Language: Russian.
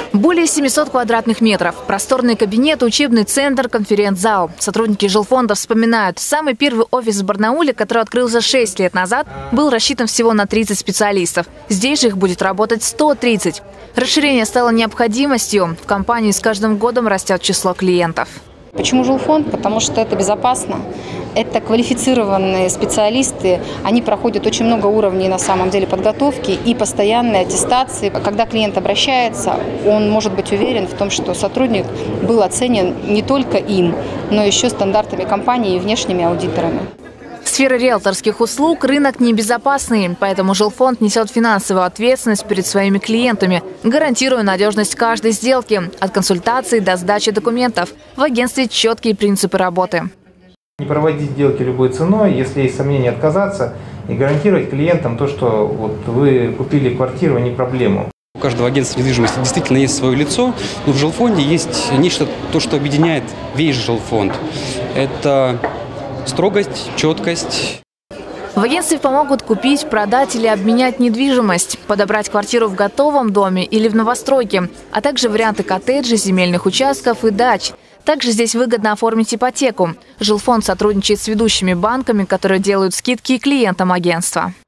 Более 700 квадратных метров. Просторный кабинет, учебный центр, конференц-зал. Сотрудники жилфонда вспоминают, самый первый офис в Барнауле, который открылся 6 лет назад, был рассчитан всего на 30 специалистов. Здесь же их будет работать 130. Расширение стало необходимостью. В компании с каждым годом растет число клиентов. Почему жилфонд? Потому что это безопасно. Это квалифицированные специалисты. Они проходят очень много уровней на самом деле подготовки и постоянной аттестации. Когда клиент обращается, он может быть уверен в том, что сотрудник был оценен не только им, но еще стандартами компании и внешними аудиторами. Сфера риэлторских услуг – рынок небезопасный, поэтому жилфонд несет финансовую ответственность перед своими клиентами, гарантируя надежность каждой сделки – от консультации до сдачи документов. В агентстве четкие принципы работы. Не проводить сделки любой ценой, если есть сомнения, отказаться и гарантировать клиентам то, что вот вы купили квартиру, а не проблему. У каждого агентства недвижимости действительно есть свое лицо, но в жилфонде есть нечто, то, что объединяет весь жилфонд. Это строгость, четкость. В агентстве помогут купить, продать или обменять недвижимость, подобрать квартиру в готовом доме или в новостройке, а также варианты коттеджей, земельных участков и дач. Также здесь выгодно оформить ипотеку. Жилфонд сотрудничает с ведущими банками, которые делают скидки клиентам агентства.